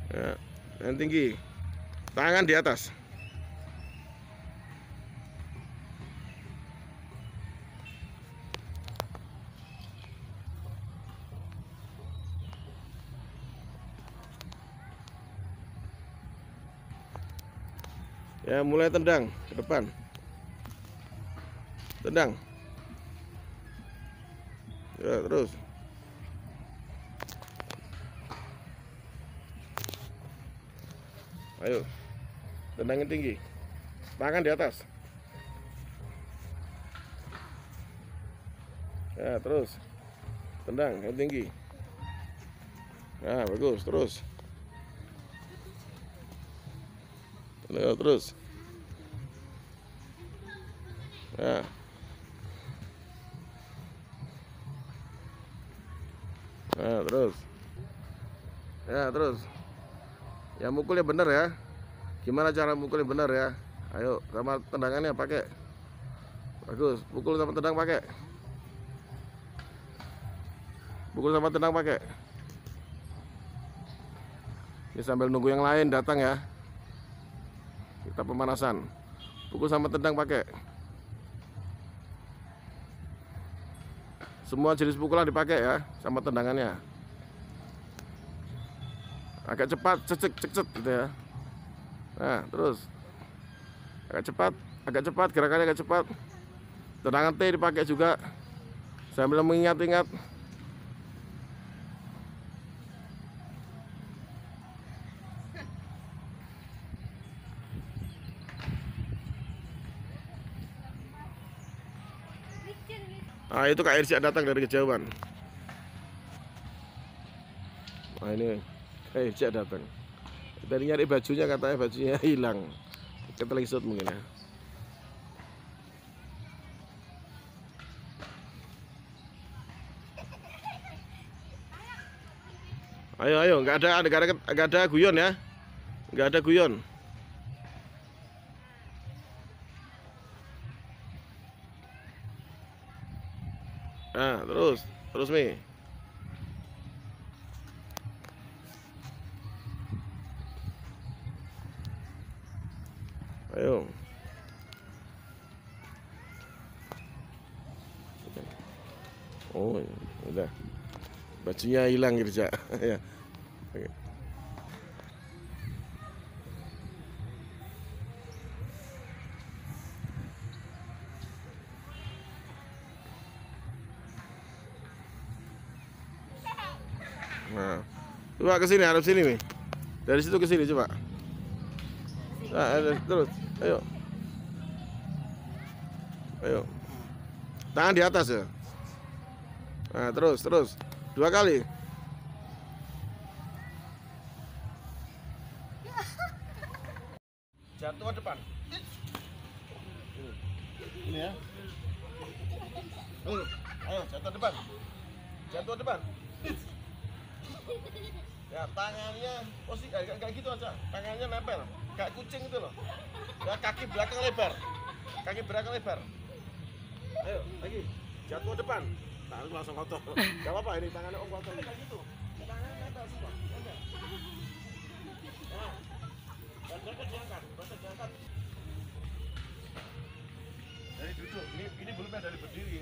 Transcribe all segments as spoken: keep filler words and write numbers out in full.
Ya, yang tinggi. Tangan di atas. Ya, mulai tendang ke depan. Tendang. Ya, terus. Ayo. Tendangin tinggi. Tangan di atas. Ya, terus. Tendang yang tinggi. Nah, bagus, terus. Ayo, terus. Nah. Nah, terus. Ya, terus. Ya, mukulnya bener ya. Gimana cara mukulnya bener ya? Ayo, sama tendangannya pakai. Bagus, pukul sama tendang pakai. Pukul sama tendang pakai. Ini sambil nunggu yang lain datang ya. Kita pemanasan. Pukul sama tendang pakai. Semua jenis pukulan dipakai ya, sama tendangannya. Agak cepat, cecek cecek gitu ya. Nah, terus. Agak cepat, agak cepat, gerakannya agak cepat. Tendangan T dipakai juga. Sambil mengingat-ingat. Nah, itu Kak Irsyad datang dari kejauhan. Nah, ini Kak Irsyad datang. Tadi nyari bajunya, katanya bajunya hilang. Ketelengsut mungkin ya. Ayo, ayo, nggak ada, nggak ada, nggak ada guyon ya, nggak ada guyon. Nah, terus, terus nih. Ayo. Oh, udah. Bajunya hilang gitu, Cak. Ya. Oke. Nah, coba ke sini, hadap sini nih. Dari situ ke sini coba. Nah, terus, ayo. Ayo. Tangan di atas ya. Nah, terus, terus. Dua kali. Jatuh ke depan. Ini ya. Ayo, ayo jatuh depan. Jatuh depan. Ya, tangannya posisi kayak, kayak gitu aja. Tangannya nempel. Kayak kucing itu loh. Ya, kaki belakang lebar. Kaki belakang lebar. Ayo, lagi. Jatuh depan. Tangan langsung kotor. Gak apa-apa, ini tangannya om kotor. Kayak gitu. Tangannya nempel semua. Nempel. Nah. Badannya diangkat, badan diangkat. Dari duduk, ini ini belum dari berdiri.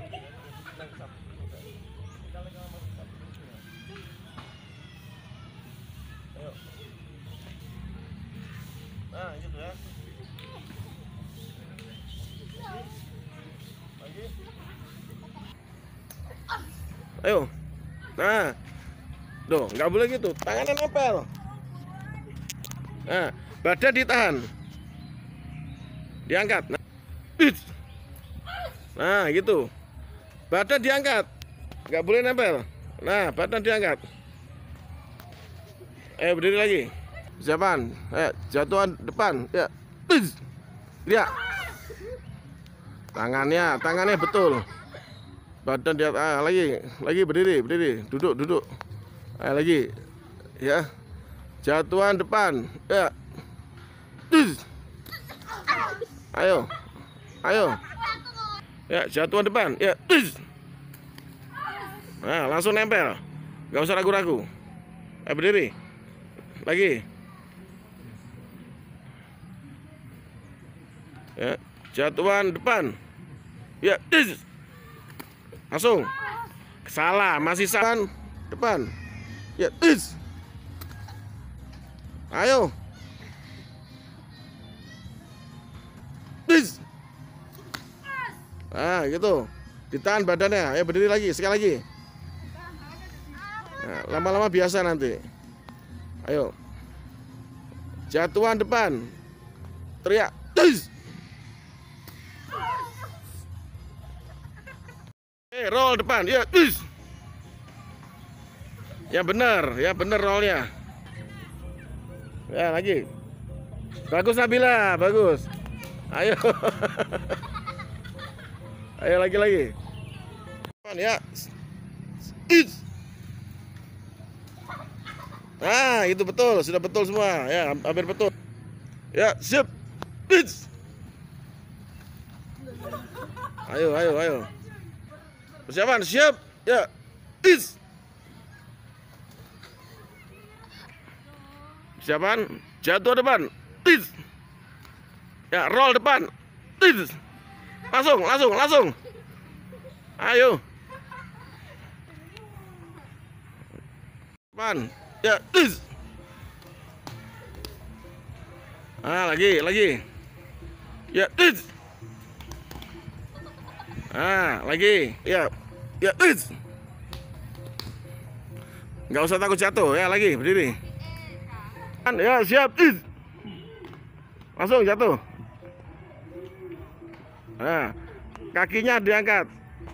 Ayo. Nah, gitu ya. Lagi. Ayo. Nah. Tuh, nggak boleh gitu. Tangannya nempel. Nah, badan ditahan. Diangkat. Nah, nah gitu. Badan diangkat. Nggak boleh nempel. Nah, badan diangkat. Eh, berdiri lagi. Siapaan? Eh, jatuhan depan. Ya. Lihat. Tangannya, tangannya betul. Badan dia ah, lagi, lagi berdiri, berdiri. Duduk, duduk. Ah, lagi. Ya. Jatuhan depan. Ya. Ayo. Ayo. Ya, jatuhan depan. Ya. Nah, langsung nempel. Gak usah ragu-ragu. Eh, berdiri. lagi. Ya, jatuhan depan. Ya, dis. Langsung. Salah, masih salah depan. Ya, dis. Ayo. Dis. Ah, gitu. Ditahan badannya. Ayo berdiri lagi, sekali lagi. Nah, lama-lama biasa nanti. Ayo. Jatuhan depan. Teriak. Dis. Eh, roll depan. Ya, dis. Ya benar, ya benar rollnya. Ya lagi. Bagus Nabila, bagus. Ayo. Ayo lagi lagi. Ya. Is. Nah, itu betul, sudah betul semua. Ya, hampir betul. Ya, siap. Is. Ayo, ayo, ayo. Persiapan, siap. Ya. Is. Persiapan, jatuh depan. Is. Ya, roll depan. Is. Langsung, langsung, langsung. Ayo. Depan. Ya, is. Ah, lagi, lagi. Ya, is. Ah, lagi. Ya. Ya, is. Nggak usah takut jatuh, ya lagi, berdiri. Ya, siap, is. Langsung jatuh. Nah, kakinya diangkat.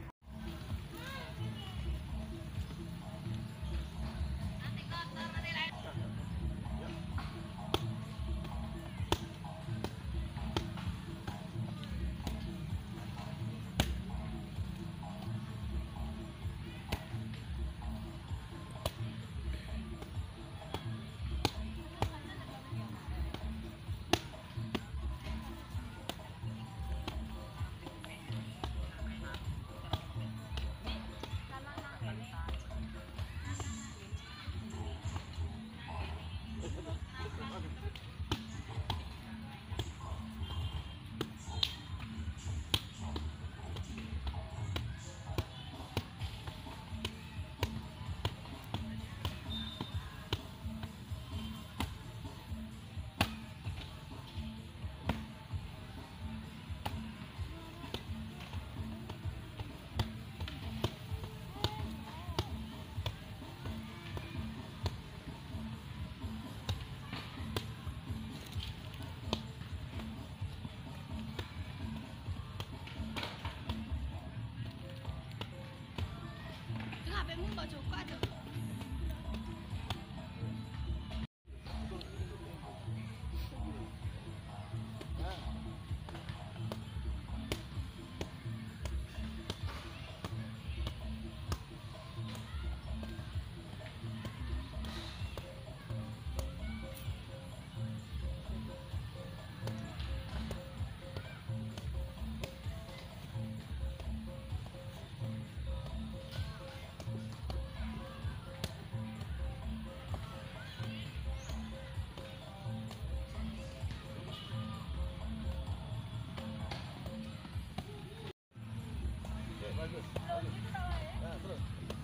Bagus, bagus. Nah, terus.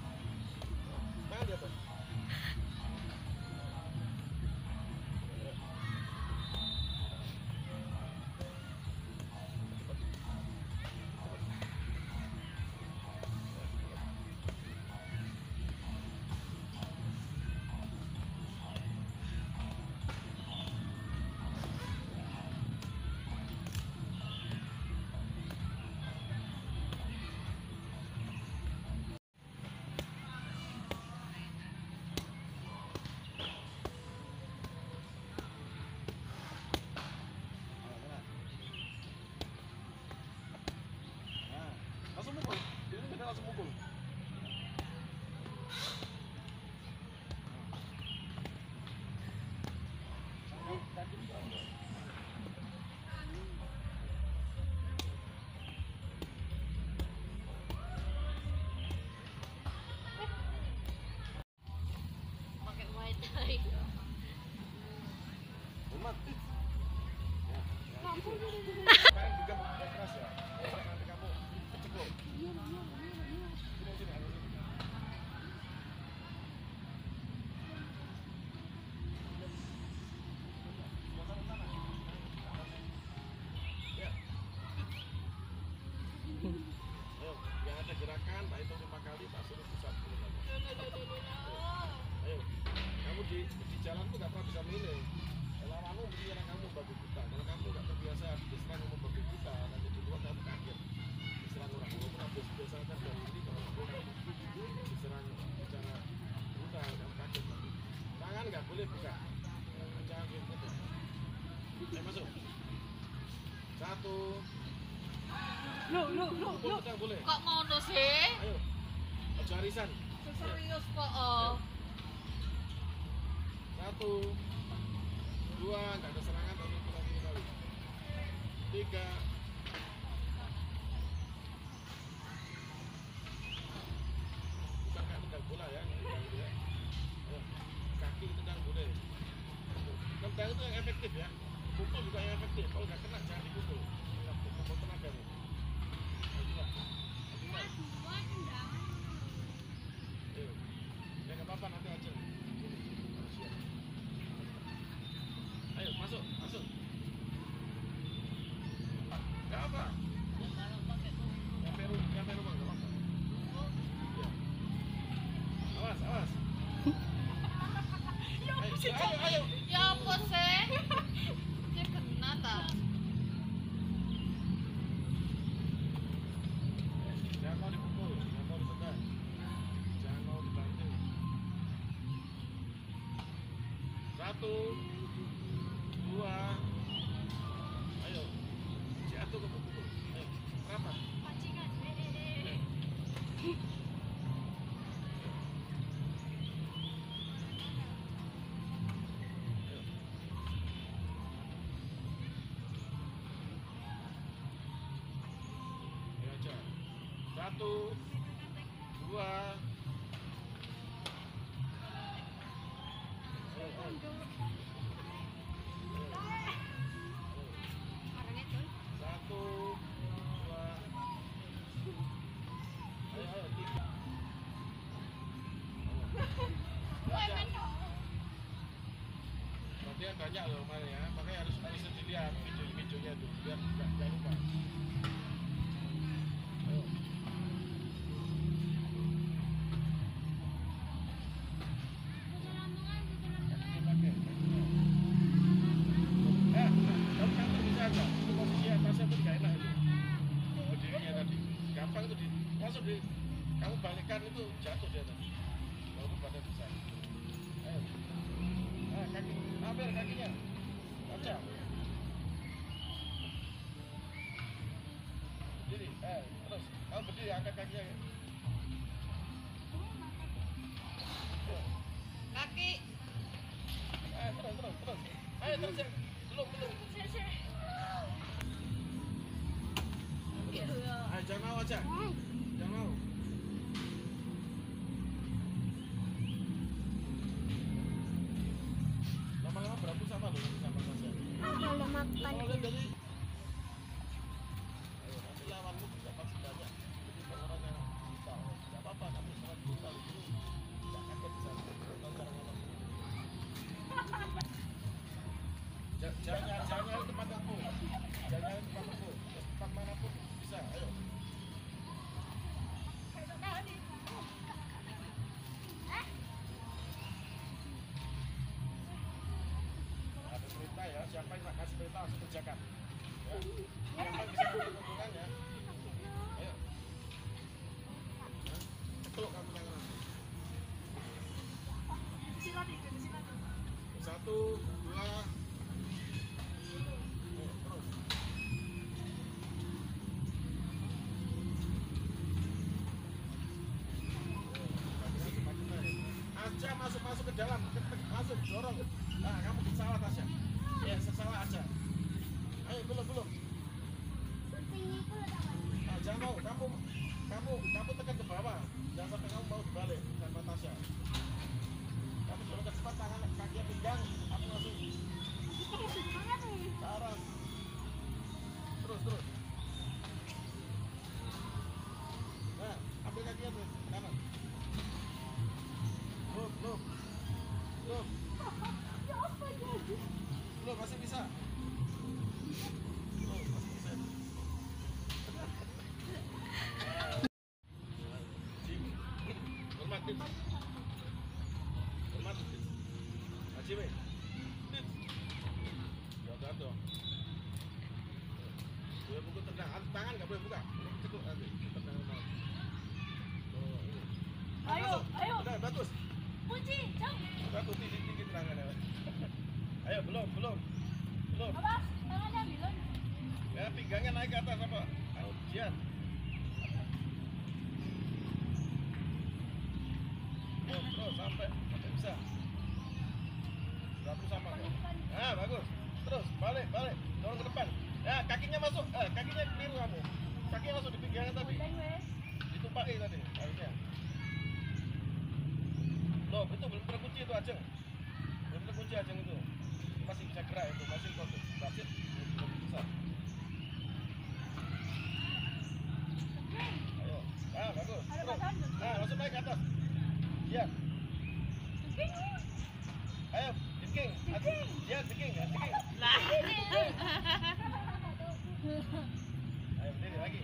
Tangan di atas. Langsung mukul, ini kita langsung mukul. Pakai Muay Thai. Di jalan tuh nggak pernah bisa milih. Kalau kamu mesti orang kamu babi buta. Kalau kamu nggak terbiasa diserang kamu babi buta, nanti di luar kamu kaget diserang orang. Walaupun habis biasa kan dari ini kalau kamu diserang secara buta, kamu kaget. Tangan nggak boleh buka. Jangan gitu. Ayo masuk. Satu. Lu, lu, lu, lu. Boleh. Kok ngono sih? Ayo. Aja arisan. Serius kok. Oh. Satu, dua, nggak ada serangan tapi kurang kali. Tiga. Bukan kayak tendang bola ya, tendang gitu ya. Ayo. Kaki tendang boleh. Tendang itu yang efektif ya. Pukul juga yang efektif. Kalau nggak kena jangan dipukul. Pukul tenaga nih. Ya nggak apa-apa nanti aja. Ayo masuk, masuk. Nggak apa. Nyampe rumah, nyampe rumah nggak apa-apa. Ya. Awas, awas. Ayo, ayo, ayo. Ya apa sih? Dia kena tak? Jangan mau dipukul, jangan mau ditendang, jangan mau dibanting. Satu, dua, ayo, jatuh ke pukul. Ayo, rapat. Pancingan. Ayo aja. Satu, dua. Ayo, ayo. Satu, dua, ayo, ayo, tiga. Ayo. Latihan banyak loh kemarin ya, makanya harus harus dilihat video-videonya tuh, biar nggak nggak lupa. Ayo. Kakinya pakai, kakinya. Eh, kamu kantor bisa aja. Itu posisi atasnya tuh nggak enak itu. Berdirinya tadi. Gampang itu di, langsung di, kamu balikkan itu jatuh dia tadi. Lalu pada bisa. Ayo. Ah, kaki, hampir kakinya. Baca. Berdiri, eh, terus. Kamu berdiri, angkat kakinya. Ayo. Kaki. Eh, terus, terus, terus. Ayo, terus. Ya. Belum, belum. Ayo, jangan mau aja. Jangan mau. Lama-lama berantem sama loh, sama Tasya. Belum makan. Soalnya dari ayo, nanti lawanmu juga pasti banyak. Jadi kalau orang yang brutal, nggak apa-apa, kamu sangat brutal itu nggak kaget di sana. Tahu cara ngomong. Ja- Jangan jangan nyari tempat aku, jangan nyari tempat aku, tempat manapun bisa. Ayo. Ada perintah ya, siapa yang nak kasih perintah langsung kerjakan. Ya. Siapa yang bisa ambil keuntungan ya. Ayo. Ketuk kamu tangan. Satu, dua. Ayo, terus. Aja masuk masuk ke dalam, masuk dorong. Nah, kamu salah Tasya. Ya, salah aja. Ayo, belum belum. Nah, jangan mau, kamu kamu kamu tekan ke bawah. Jangan sampai kamu mau balik sama Tasya. Kamu dorong ke depan, tangan kaki pinggang, aku langsung ke arah. Terus terus. Nah, ambil kakinya tuh, kanan. Belum, belum. Belum. Belum, masih bisa. Belum, masih bisa. Jim. Jimmy. Jatuh jatuh. Boleh buka tendang, tangan nggak boleh buka. Cekuk nanti. Tendang mau. Oh, ini. Ayo, ayo. Udah bagus. Kunci, jauh. Bagus tinggi tinggi tangannya. Ayo belum belum belum. Apa? Tangannya bilang. Ya pinggangnya naik ke atas apa? Ayo Jian. Terus terus sampai sampai bisa. Satu sama kok. Nah bagus. Terus balik balik dorong ke depan. Ya kakinya masuk. Eh kakinya keliru kamu. Kakinya masuk di pinggangan tadi. Ditumpaki tadi harusnya. Loh itu belum terkunci itu Ajeng. Belum terkunci Ajeng itu. Masih bisa gerak itu masih kosong. Basit belum bisa. Ayo. Ah bagus. Terus. Nah langsung naik ke atas. Iya. Ayo, diking. Iya, diking, ya, diking. Lah. Ayo, berdiri lagi.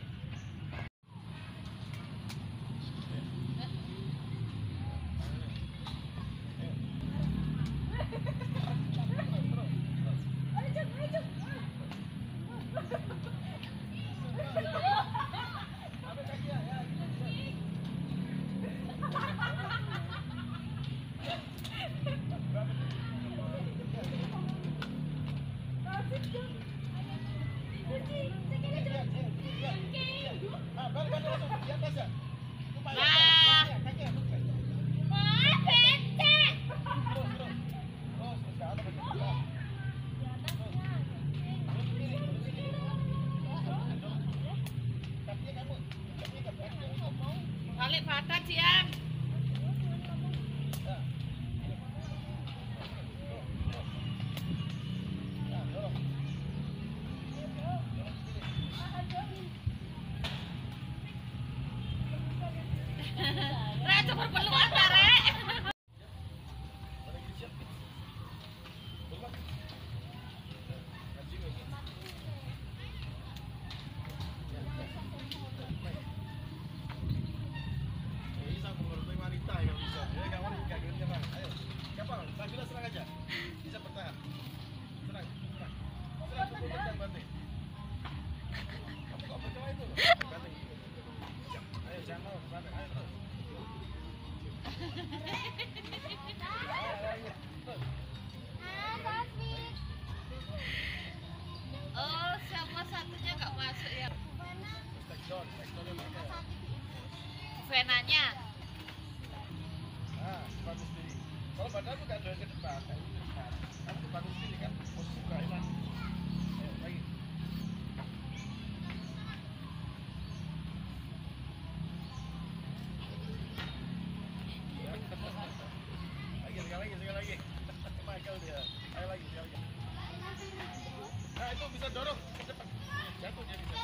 Ah, balik balik langsung di atas ya. Lah. Wah, becek. Terus, terus. Terus, terus ke atas lagi. Ya. Terus kiri, terus kiri. Kakinya kamu, kakinya kamu, kakinya kamu. Balik badan, Jian. Ya. Nah, dorong. Dorong ke kiri. Rek, coba peluang ta, Rek. Pada gini siap. Belum. Kaji lagi. Ini sama menurut wanita yang bisa. Ya kamu enggak gitu kan. Ayo. Gampang, Nabila serang aja. Bisa bertahan. Serang, serang. Serang pukul tendang banting. Kamu kok percaya itu? Banting. Ayo jangan mau banting. Ayo terus. Oh, sama satunya nggak masuk ya. Takedown, takedown mana? Venanya. Ah, bagus diri. Kalau badanmu nggak doyan ke depan, kamu ke depan. Kamu bagus diri kan, posisi buka enak. Ayo lagi. Ya. Lagi, sekali lagi, sekali lagi. Michael dia. Ayo lagi, sekali lagi. Nah itu bisa dorong ke depan. Jatuh dia bisa.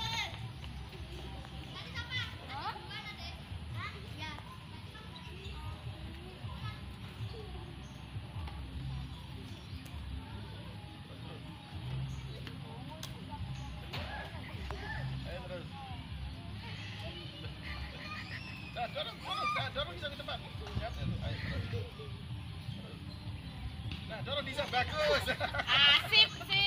Ayo terus. Nah, dorong, dorong, nah, dorong bisa ke depan. Jatuh tuh, ayo terus. Terus. Nah, dorong bisa bagus. Ah, sip, sip.